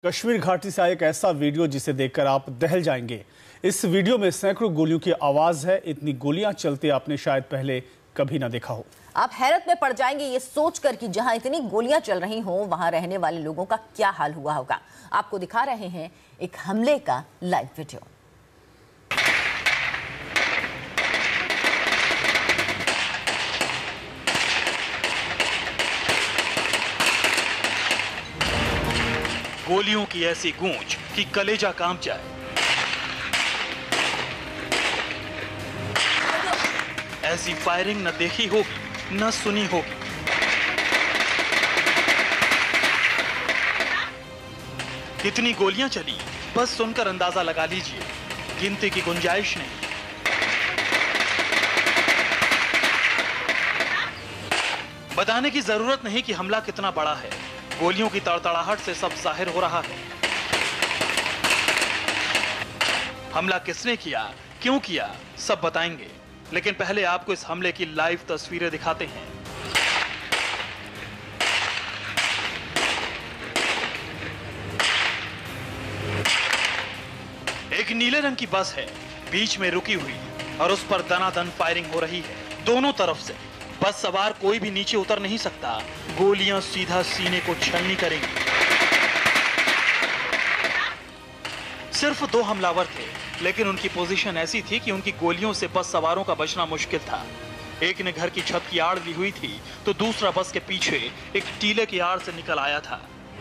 कश्मीर घाटी से आया एक ऐसा वीडियो जिसे देखकर आप दहल जाएंगे। इस वीडियो में सैकड़ों गोलियों की आवाज है। इतनी गोलियां चलते आपने शायद पहले कभी ना देखा हो। आप हैरत में पड़ जाएंगे ये सोचकर कि जहां इतनी गोलियां चल रही हो वहां रहने वाले लोगों का क्या हाल हुआ होगा। आपको दिखा रहे हैं एक हमले का लाइव वीडियो। गोलियों की ऐसी गूंज कि कलेजा कांप जाए। ऐसी फायरिंग न देखी होगी न सुनी होगी। कितनी गोलियां चली बस सुनकर अंदाजा लगा लीजिए, गिनती की गुंजाइश नहीं। बताने की जरूरत नहीं कि हमला कितना बड़ा है। गोलियों की तड़तड़ाहट से सब जाहिर हो रहा है। हमला किसने किया, क्यों किया, सब बताएंगे, लेकिन पहले आपको इस हमले की लाइव तस्वीरें दिखाते हैं। एक नीले रंग की बस है, बीच में रुकी हुई और उस पर दनादन फायरिंग हो रही है दोनों तरफ से। बस सवार कोई भी नीचे उतर नहीं सकता। गोलियां सीधा सीने को छलनी करेंगी। सिर्फ 2 हमलावर थे, लेकिन उनकी पोजीशन ऐसी थी कि उनकी गोलियों से बस सवारों का बचना मुश्किल था। एक ने घर की छत की आड़ ली हुई थी तो दूसरा बस के पीछे एक टीले की आड़ से निकल आया था।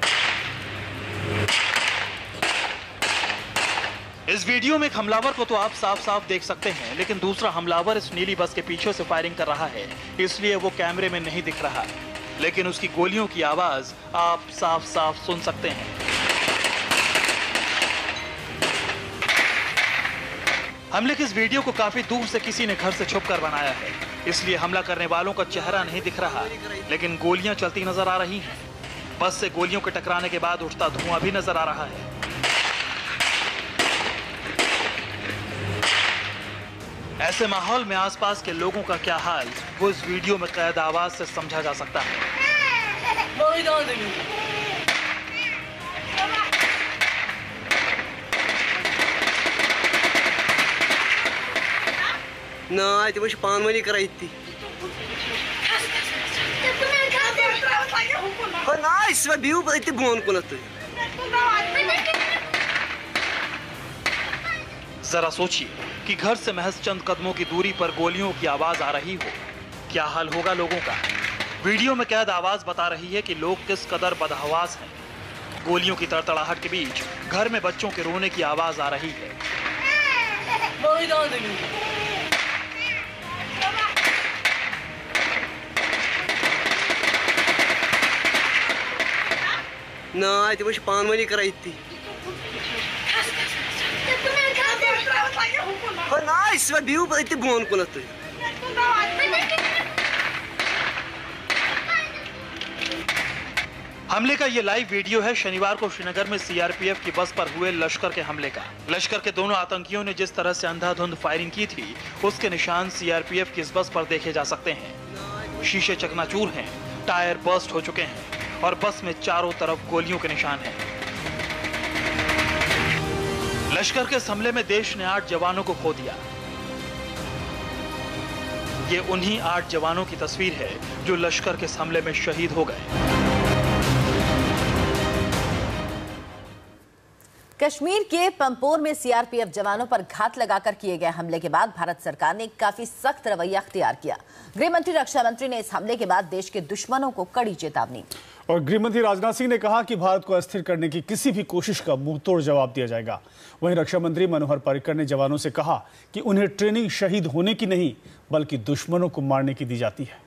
इस वीडियो में एक हमलावर को तो आप साफ साफ देख सकते हैं, लेकिन दूसरा हमलावर इस नीली बस के पीछे से फायरिंग कर रहा है, इसलिए वो कैमरे में नहीं दिख रहा, लेकिन उसकी गोलियों की आवाज आप साफ साफ सुन सकते हैं। हमले की इस वीडियो को काफी दूर से किसी ने घर से छुपकर बनाया है, इसलिए हमला करने वालों का चेहरा नहीं दिख रहा, लेकिन गोलियां चलती नजर आ रही हैं। बस से गोलियों के टकराने के बाद उठता धुआं भी नजर आ रहा है। ऐसे माहौल में आसपास के लोगों का क्या हाल, वो इस वीडियो में कैद आवाज से समझा जा सकता है। ना ते वश पानवनी करायती हो ना इसवा बिउ इते बोन कुनत। जरा सोचिए कि घर से महज चंद कदमों की दूरी पर गोलियों की आवाज आ रही हो, क्या हाल होगा लोगों का। वीडियो में कैद आवाज बता रही है कि लोग किस कदर बदहवास हैं। गोलियों की तड़तड़ाहट के बीच घर में बच्चों के रोने की आवाज आ रही है। ना ते वश पानवनी करायती हो ना इसवा बिउ इते बोन कुनत। हमले का ये लाइव वीडियो है शनिवार को श्रीनगर में सीआरपीएफ की बस पर हुए लश्कर के हमले का। लश्कर के दोनों आतंकियों ने जिस तरह से अंधाधुंध फायरिंग की थी, उसके निशान सीआरपीएफ की इस बस पर देखे जा सकते हैं। शीशे चकनाचूर हैं, टायर बर्स्ट हो चुके हैं और बस में चारों तरफ गोलियों के निशान हैं। लश्कर के इस हमले में देश ने 8 जवानों को खो दिया। ये उन्हीं 8 जवानों की तस्वीर है जो लश्कर के इस हमले में शहीद हो गए। कश्मीर के पंपोर में सीआरपीएफ जवानों पर घात लगाकर किए गए हमले के बाद भारत सरकार ने काफी सख्त रवैया अख्तियार किया। गृह मंत्री रक्षा मंत्री ने इस हमले के बाद देश के दुश्मनों को कड़ी चेतावनी। और गृह मंत्री राजनाथ सिंह ने कहा कि भारत को अस्थिर करने की किसी भी कोशिश का मुंहतोड़ जवाब दिया जाएगा। वहीं रक्षा मंत्री मनोहर पर्रिकर ने जवानों से कहा कि उन्हें ट्रेनिंग शहीद होने की नहीं बल्कि दुश्मनों को मारने की दी जाती है।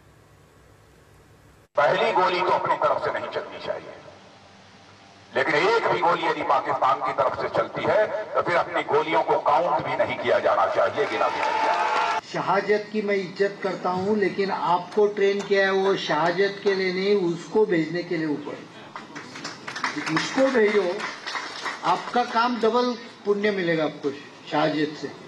पहली गोली तो अपनी तरफ से नहीं चलनी चाहिए, लेकिन एक भी गोली यदि पाकिस्तान की तरफ से चलती है तो फिर अपनी गोलियों को काउंट भी नहीं किया जाना चाहिए, गिना भी नहीं जाना। शहादत की मैं इज्जत करता हूं, लेकिन आपको ट्रेन किया है वो शहादत के लिए नहीं, उसको भेजने के लिए ऊपर। उसको भेजो, आपका काम डबल पुण्य मिलेगा आपको शहादत से।